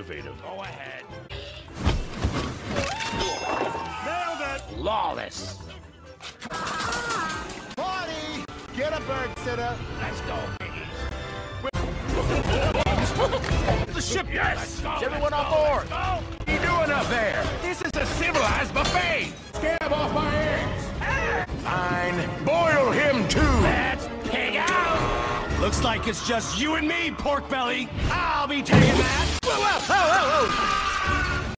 innovative. Go ahead. Nailed it! Flawless. Party! Get a bird sitter. Let's go, piggies. The ship, yes! Is everyone on board? What are you doing up there? This is a civilized buffet. Scab off my eggs. Fine. Boil him too! Let's pig out. Looks like it's just you and me, pork belly! I'll be taking that. Whoa, whoa, whoa, whoa, whoa!